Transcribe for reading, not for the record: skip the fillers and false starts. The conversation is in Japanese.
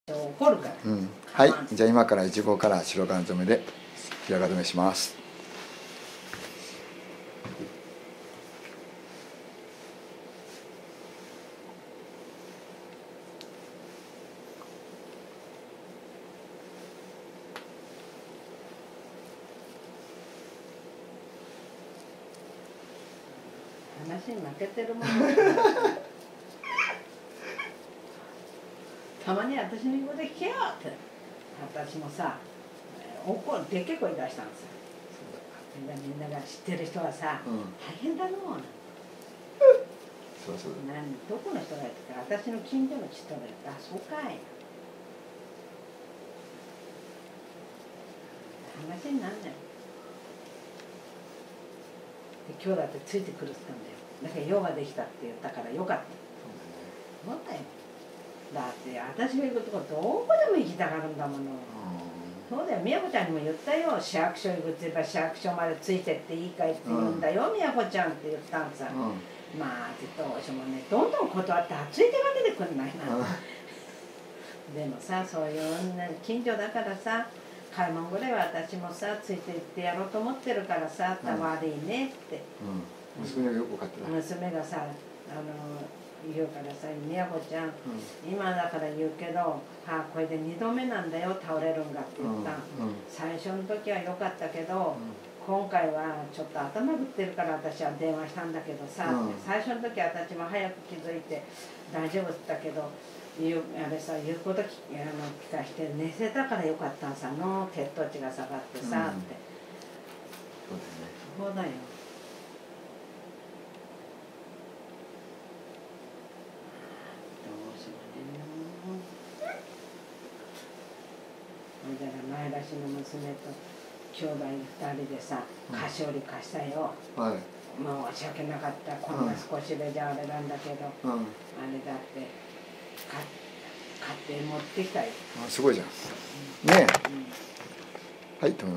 怒るから、 はい、じゃあ今から1号から白金染めで平が染めします。 話に負けてるもんたまに私の言うこと聞けよって私もさ怒るでっけえ声出したんですよ。みんなが知ってる人はさ、大変だろうな。どこの人がやってたら私の近所の人がやったらそうかい話になんない。今日だってついてくるって言ったんだよ。だから用ができたって言ったからよかった。そうだよ。だって私が言うことどこでも行きたがるんだもの。そうだよ。宮子ちゃんにも言ったよ。市役所に行くって言えば市役所までついてっていいかいって言うんだよ、宮子ちゃんって言ったんさ。まあどうしようもね、どんどん断ってついてわけでくんないな。でもさ、そういう近所だからさ、買い物ぐらいは私もさついて行ってやろうと思ってるからさ、悪いねって。 娘がよく分かってた。 娘がさ言うからさ、宮子ちゃん、今だから言うけど、これで2度目なんだよ倒れるんがって言った。最初の時は良かったけど、今回はちょっと頭打ってるから私は電話したんだけどさ、最初の時は私も早く気づいて大丈夫って言ったけど、あれさ、言うこと聞かして寝せたからよかったんさの、血糖値が下がってさって。そうだよ。だから前橋の娘と兄弟2人でさ、菓子折り貸したよ。申し訳なかった、こんな少しでじゃあれなんだけど、あれだって買って持ってきたよ。 すごいじゃん。ねえ。はい、